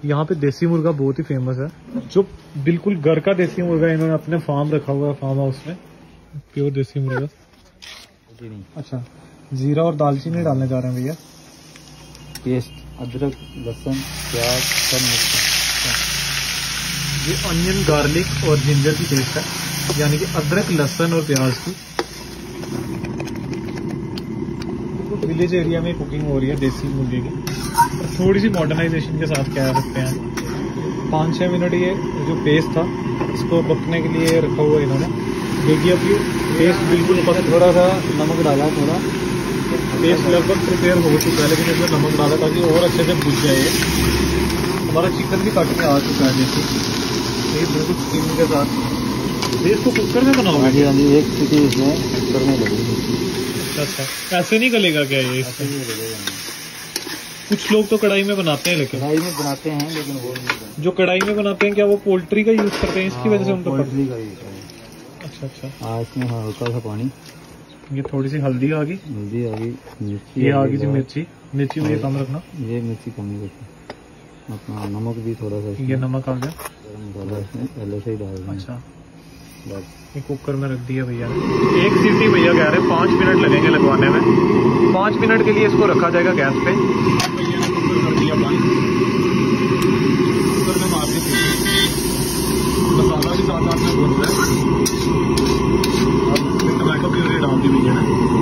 यहाँ पे देसी मुर्गा बहुत ही फेमस है, जो बिल्कुल घर का देसी मुर्गा इन्होंने अपने फार्म रखा हुआ है, फार्म हाउस में, प्योर देसी मुर्गा। अच्छा, जीरा और दालचीनी डालने जा रहे हैं भैया। पेस्ट, अदरक, लहसुन, प्याज सब मिक्स। ये अनियन, गार्लिक और जिंजर की पेस्ट है, यानी कि अदरक, लहसुन और प्याज की। विलेज एरिया में कुकिंग हो रही है देसी मुर्गे की, थोड़ी सी मॉडर्नाइजेशन के साथ कह सकते हैं। 5-6 मिनट ये जो पेस्ट था इसको पकने के लिए रखा हुआ इन्होंने, क्योंकि अब ये पेस्ट बिल्कुल थोड़ा सा नमक डाला, थोड़ा पेस्ट लगभग प्रिपेयर हो चुका है, लेकिन इसमें नमक डाला ताकि और अच्छे से भुज जाए। हमारा चिकन भी कट के आ चुका है जैसे, ये बिल्कुल स्टीम के साथ। इसको कुकर में बनाओगे? हाँ जी, एक सीटी इसमें कुकर में लगेगी। अच्छा, ऐसे नहीं गलेगा क्या ये? ऐसे नहीं गलेगा। कुछ लोग तो कढ़ाई में बनाते हैं, लेकिन कढ़ाई में बनाते हैं, लेकिन वो नहीं। जो कढ़ाई में बनाते हैं क्या वो पोल्ट्री का यूज करते हैं, इसकी वजह से उनको? पोल्ट्री का यूज है। अच्छा अच्छा। हाँ, इसमें हल्का सा पानी, ये थोड़ी सी हल्दी आ गई, मिर्ची, ये आ गई जी मिर्ची में ये कम रखना, ये मिर्ची कम ही रखना। अपना नमक भी थोड़ा सा, ये नमक आ गया, गरम मसाला इसमें पहले से ही डाल दें। अच्छा, ये कुकर में रख दिया भैया। एक सीटी भैया कह रहे हैं 5 मिनट लगेंगे लगवाने में। 5 मिनट के लिए इसको रखा जाएगा गैस पे। भैया ने कुकर कर दिया बंद, कुकर में मार दी, मसाला भी साथ साथ में भून रहा है। अब टमाटो प्यूरी डाल दी भैया ने,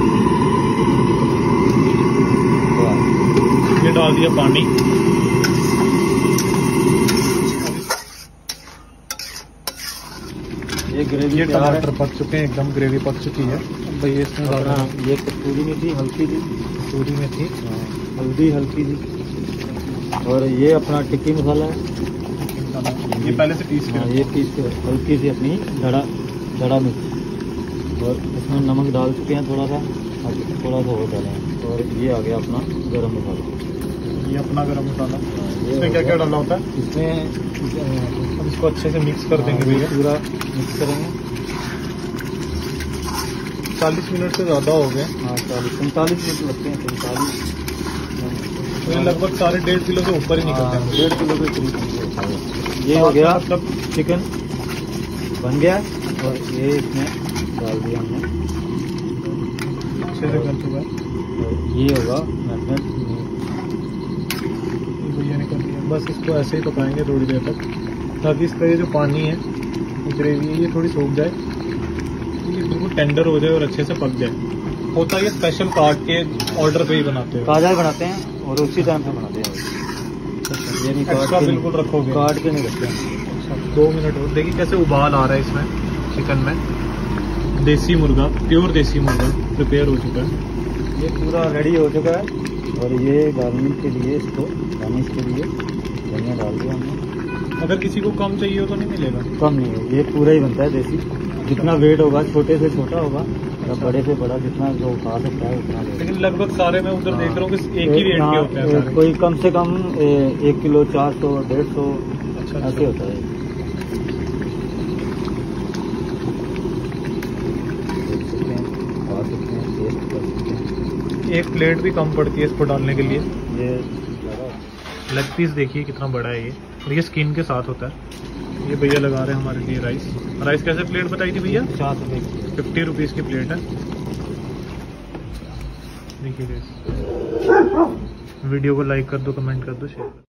ये डाल दिया पानी। ये ग्रेवी, ये टमाटर पक चुके हैं, एकदम ग्रेवी पक चुकी है। अब भैया इसमें ज़्यादा ये कसूरी मेथी हल्की थी, कसूरी मेथी, हल्दी हल्की थी, और ये अपना टिक्की मसाला है, ये पहले से पीस के, ये पीस के हल्की सी अपनी धड़ा मिर्च, और इसमें नमक डाल चुके हैं थोड़ा सा और डाला है। और ये आ गया अपना गरम मसाला, ये अपना गरम मसाला। इसमें क्या क्या डालना होता है? इसमें अब इसको अच्छे से मिक्स कर देंगे भैया, पूरा मिक्स करेंगे। 40 मिनट से ज़्यादा हो गए। हाँ, 45 मिनट लगते हैं, 45। तो ये लगभग 1.5 किलो से ऊपर ही निकलते हैं। 1.5 किलो के करीब ये हो गया, मतलब चिकन बन गया। और ये इसमें डाल दिया हमने, अच्छे से कर चुका है। और ये होगा मैरिनेट, भैया ने कर दिया। बस इसको ऐसे ही पकाएंगे थोड़ी देर तक, ताकि इसका ये जो पानी है, ग्रेवी है, ये थोड़ी सूख जाए, ये बिल्कुल टेंडर हो जाए और अच्छे से पक जाए। होता है ये स्पेशल काट के ऑर्डर पे ही बनाते हैं, ताजा बनाते हैं और उसी टाइम पे बनाते हैं। ये नहीं एक्स्ट्रा बिल्कुल रखोगे, काट के नहीं रखते। अच्छा, 2 मिनट और देखिए कैसे उबाल आ रहा है इसमें चिकन में। देसी मुर्गा, प्योर देसी मुर्गा प्रिपेयर हो चुका है, ये पूरा रेडी हो चुका है। और ये गार्निश के लिए, इसको गार्निश के लिए धनिया डाल दिया हमने। अगर किसी को कम चाहिए हो तो नहीं मिलेगा? कम नहीं है, ये पूरा ही बनता है देसी। जितना वेट होगा, छोटे से छोटा होगा या बड़े से बड़ा, जितना जो खा सकता है उतना। लेकिन लगभग सारे मैं उधर देख रहा हूँ कि एक ही रेट के होते हैं सारे। कोई कम से कम 1 किलो 400, 150 अच्छा, ऐसे होता है। एक प्लेट भी कम पड़ती है इसको डालने के लिए। ये लेग पीस देखिए कितना बड़ा है ये, और ये स्किन के साथ होता है। ये भैया लगा रहे हैं हमारे लिए राइस कैसे प्लेट बताई थी भैया? 50 रुपीज़ की प्लेट है। देखिए वीडियो को लाइक कर दो, कमेंट कर दो, शेयर कर दो।